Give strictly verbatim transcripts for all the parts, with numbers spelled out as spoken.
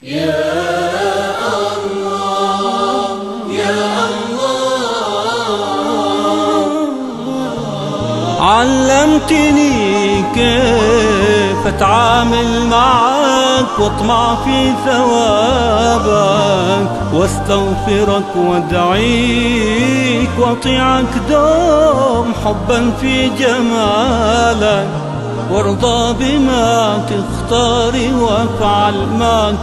يا الله يا الله، علمتني كيف اتعامل معك واطمع في ثوابك، واستغفرك وادعيك واطيعك دوم حبا في جمالك، وارضى بما تختار وافعل ما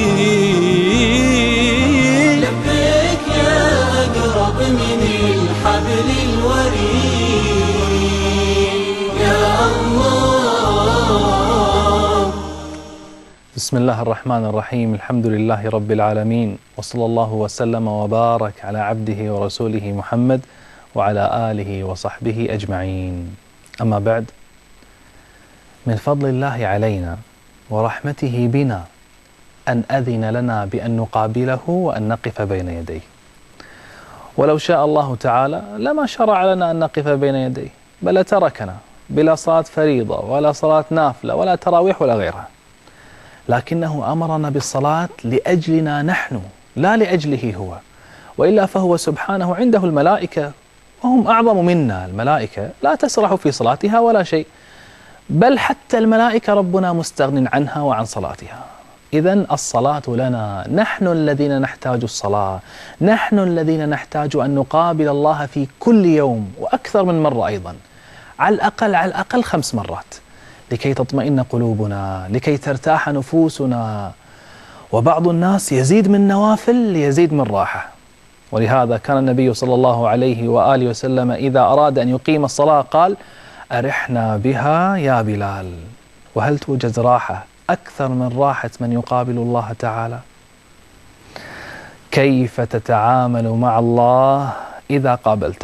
تريد. لبيك يا أقرب من الحبل الوريد يا الله. بسم الله الرحمن الرحيم، الحمد لله رب العالمين، وصلى الله وسلم وبارك على عبده ورسوله محمد وعلى آله وصحبه أجمعين. أما بعد، من فضل الله علينا ورحمته بنا أن أذن لنا بأن نقابله وأن نقف بين يديه، ولو شاء الله تعالى لما شرع لنا أن نقف بين يديه، بل تركنا بلا صلاة فريضة ولا صلاة نافلة ولا تراويح ولا غيرها، لكنه أمرنا بالصلاة لأجلنا نحن لا لأجله هو، وإلا فهو سبحانه عنده الملائكة وهم أعظم منا. الملائكة لا تسرح في صلاتها ولا شيء، بل حتى الملائكة ربنا مستغن عنها وعن صلاتها. إذن الصلاة لنا، نحن الذين نحتاج الصلاة، نحن الذين نحتاج أن نقابل الله في كل يوم وأكثر من مرة أيضا، على الأقل على الأقل خمس مرات، لكي تطمئن قلوبنا، لكي ترتاح نفوسنا. وبعض الناس يزيد من نوافل ليزيد من راحة، ولهذا كان النبي صلى الله عليه وآله وسلم إذا أراد أن يقيم الصلاة قال: أرحنا بها يا بلال. وهل توجد راحة أكثر من راحة من يقابل الله تعالى؟ كيف تتعامل مع الله إذا قابلته؟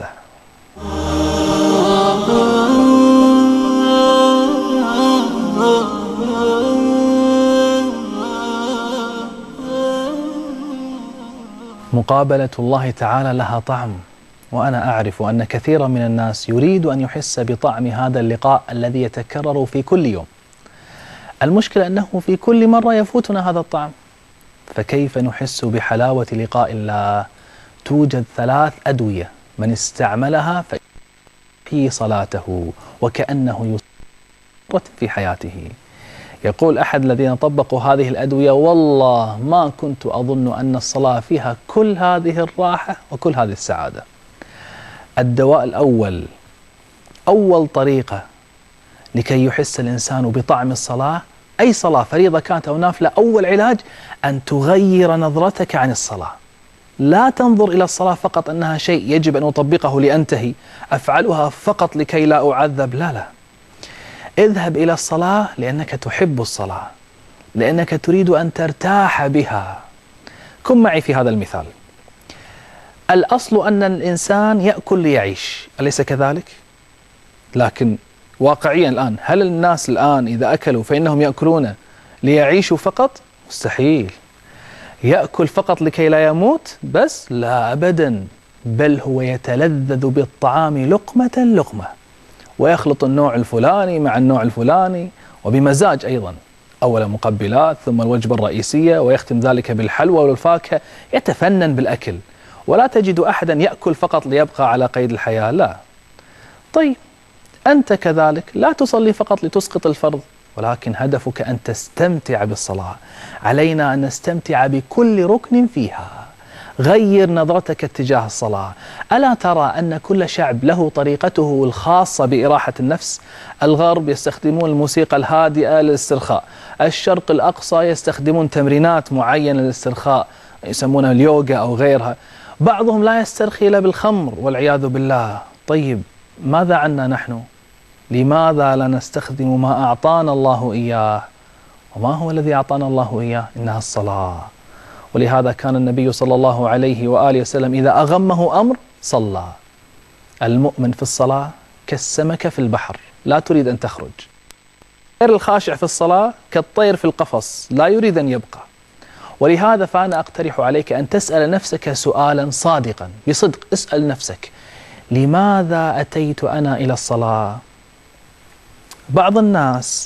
مقابلة الله تعالى لها طعم، وأنا أعرف أن كثيرا من الناس يريد أن يحس بطعم هذا اللقاء الذي يتكرر في كل يوم. المشكلة أنه في كل مرة يفوتنا هذا الطعم، فكيف نحس بحلاوة لقاء الله؟ توجد ثلاث أدوية من استعملها في صلاته وكأنه يصرت في حياته. يقول أحد الذين طبقوا هذه الأدوية: والله ما كنت أظن أن الصلاة فيها كل هذه الراحة وكل هذه السعادة. الدواء الأول، أول طريقة لكي يحس الإنسان بطعم الصلاة، أي صلاة فريضة كانت أو نافلة، أول علاج أن تغير نظرتك عن الصلاة. لا تنظر إلى الصلاة فقط أنها شيء يجب أن أطبقه لأنتهي، أفعلها فقط لكي لا أعذب، لا لا. اذهب إلى الصلاة لأنك تحب الصلاة، لأنك تريد أن ترتاح بها. كن معي في هذا المثال. الأصل أن الإنسان يأكل ليعيش، أليس كذلك؟ لكن واقعيا الآن، هل الناس الآن إذا أكلوا فإنهم يأكلون ليعيشوا فقط؟ مستحيل. يأكل فقط لكي لا يموت بس؟ لا أبدا، بل هو يتلذذ بالطعام لقمة لقمة، ويخلط النوع الفلاني مع النوع الفلاني وبمزاج أيضا، أولا مقبلات ثم الوجبة الرئيسية، ويختم ذلك بالحلوى والفاكهة. يتفنن بالأكل، ولا تجد أحدا يأكل فقط ليبقى على قيد الحياة، لا. طيب أنت كذلك، لا تصلي فقط لتسقط الفرض، ولكن هدفك أن تستمتع بالصلاة. علينا أن نستمتع بكل ركن فيها. غير نظرتك اتجاه الصلاة. ألا ترى أن كل شعب له طريقته الخاصة بإراحة النفس؟ الغرب يستخدمون الموسيقى الهادئة للاسترخاء، الشرق الأقصى يستخدمون تمرينات معينة للاسترخاء يسمونها اليوغا أو غيرها. بعضهم لا يسترخي إلا بالخمر والعياذ بالله. طيب ماذا عنا نحن؟ لماذا لا نستخدم ما أعطانا الله إياه؟ وما هو الذي أعطانا الله إياه؟ إنها الصلاة. ولهذا كان النبي صلى الله عليه وآله وسلم إذا أغمه أمر صلى. المؤمن في الصلاة كالسمكة في البحر، لا تريد أن تخرج. غير الخاشع في الصلاة كالطير في القفص، لا يريد أن يبقى. ولهذا فأنا أقترح عليك أن تسأل نفسك سؤالا صادقا بصدق. اسأل نفسك: لماذا أتيت أنا إلى الصلاة؟ بعض الناس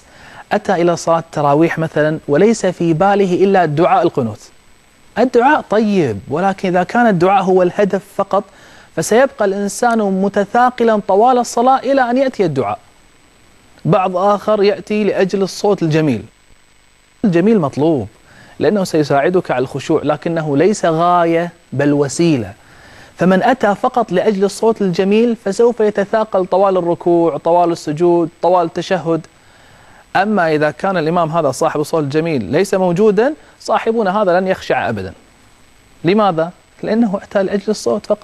أتى إلى صلاة التراويح مثلا وليس في باله إلا دعاء القنوت. الدعاء طيب، ولكن إذا كان الدعاء هو الهدف فقط فسيبقى الإنسان متثاقلا طوال الصلاة إلى أن يأتي الدعاء. بعض آخر يأتي لأجل الصوت الجميل. الجميل مطلوب لأنه سيساعدك على الخشوع، لكنه ليس غاية بل وسيلة. فمن أتى فقط لأجل الصوت الجميل فسوف يتثاقل طوال الركوع، طوال السجود، طوال التشهد. أما إذا كان الإمام هذا صاحب الصوت الجميل ليس موجودا، صاحبنا هذا لن يخشع أبدا. لماذا؟ لأنه أتى لأجل الصوت فقط.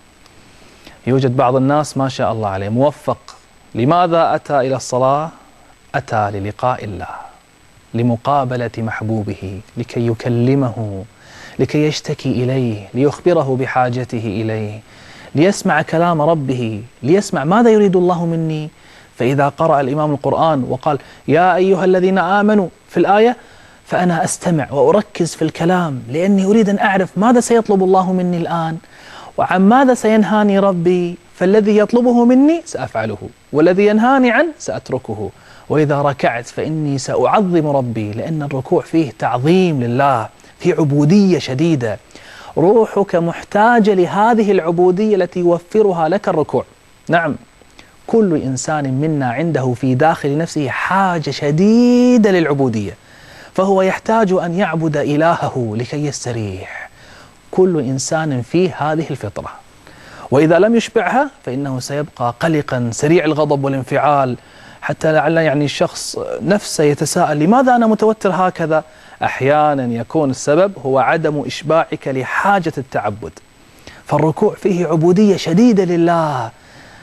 يوجد بعض الناس ما شاء الله عليه موفق. لماذا أتى إلى الصلاة؟ أتى للقاء الله، لمقابلة محبوبه، لكي يكلمه، لكي يشتكي إليه، ليخبره بحاجته إليه، ليسمع كلام ربه، ليسمع ماذا يريد الله مني. فإذا قرأ الإمام القرآن وقال يا أيها الذين آمنوا في الآية، فأنا أستمع وأركز في الكلام، لأني أريد أن أعرف ماذا سيطلب الله مني الآن، وعن ماذا سينهاني ربي. فالذي يطلبه مني سأفعله، والذي ينهاني عنه سأتركه. وإذا ركعت فإني سأعظم ربي، لأن الركوع فيه تعظيم لله، في عبودية شديدة. روحك محتاجة لهذه العبودية التي يوفرها لك الركوع. نعم، كل إنسان منا عنده في داخل نفسه حاجة شديدة للعبودية، فهو يحتاج أن يعبد إلهه لكي يستريح. كل إنسان فيه هذه الفطرة، وإذا لم يشبعها فإنه سيبقى قلقا سريع الغضب والانفعال، حتى لعل يعني الشخص نفسه يتساءل لماذا أنا متوتر هكذا. أحيانا يكون السبب هو عدم إشباعك لحاجة التعبد. فالركوع فيه عبودية شديدة لله،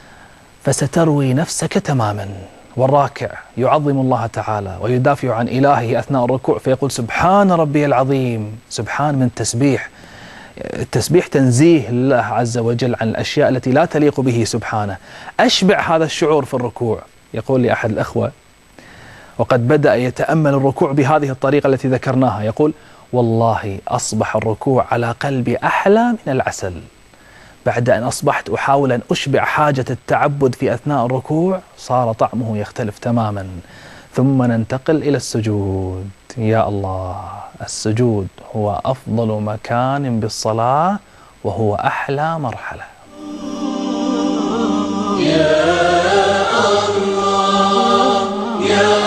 فستروي نفسك تماما. والراكع يعظم الله تعالى ويدافع عن إلهه أثناء الركوع، فيقول سبحان ربي العظيم. سبحان من التسبيح، التسبيح تنزيه لله عز وجل عن الأشياء التي لا تليق به سبحانه. أشبع هذا الشعور في الركوع. يقول لي أحد الأخوة وقد بدأ يتأمل الركوع بهذه الطريقة التي ذكرناها، يقول والله أصبح الركوع على قلبي أحلى من العسل. بعد أن أصبحت أحاول أن أشبع حاجة التعبد في أثناء الركوع صار طعمه يختلف تماما. ثم ننتقل إلى السجود. يا الله، السجود هو أفضل مكان بالصلاة، وهو أحلى مرحلة. يا الله يا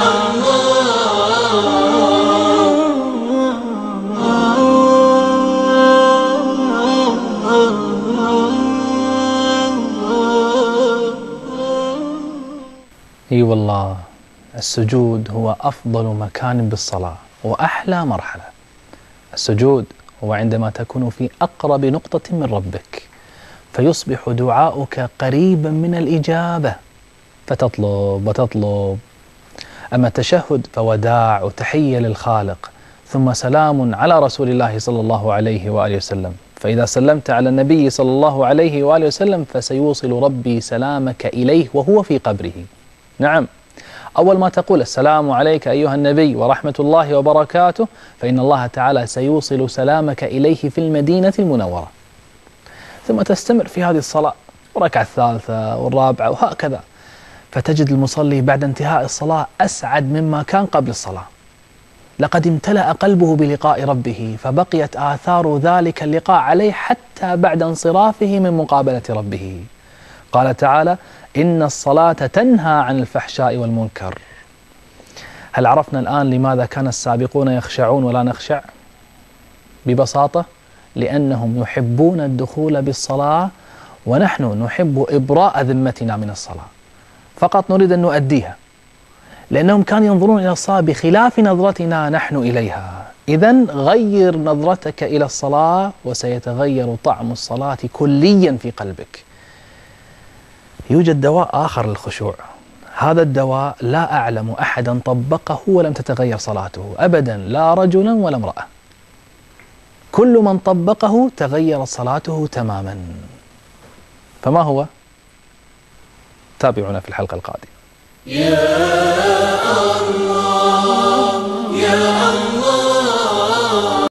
اي والله، السجود هو أفضل مكان بالصلاة وأحلى مرحلة. السجود هو عندما تكون في أقرب نقطة من ربك، فيصبح دعاؤك قريبا من الإجابة، فتطلب وتطلب. أما التشهد فوداع وتحية للخالق، ثم سلام على رسول الله صلى الله عليه وآله وسلم. فإذا سلمت على النبي صلى الله عليه وآله وسلم فسيوصل ربي سلامك إليه وهو في قبره. نعم، أول ما تقول السلام عليك أيها النبي ورحمة الله وبركاته، فإن الله تعالى سيوصل سلامك إليه في المدينة المنورة. ثم تستمر في هذه الصلاة، الركعة الثالثة والرابعة وهكذا، فتجد المصلي بعد انتهاء الصلاة أسعد مما كان قبل الصلاة. لقد امتلأ قلبه بلقاء ربه، فبقيت آثار ذلك اللقاء عليه حتى بعد انصرافه من مقابلة ربه. قال تعالى إن الصلاة تنهى عن الفحشاء والمنكر. هل عرفنا الآن لماذا كان السابقون يخشعون ولا نخشع؟ ببساطة لأنهم يحبون الدخول بالصلاة، ونحن نحب إبراء ذمتنا من الصلاة، فقط نريد أن نؤديها، لأنهم كانوا ينظرون إلى الصلاة بخلاف نظرتنا نحن إليها. إذن غير نظرتك إلى الصلاة وسيتغير طعم الصلاة كليا في قلبك. يوجد دواء آخر للخشوع، هذا الدواء لا أعلم أحدا طبقه ولم تتغير صلاته أبدا، لا رجلا ولا امرأة. كل من طبقه تغيرت صلاته تماما. فما هو؟ تابعونا في الحلقة القادمة. يا الله يا الله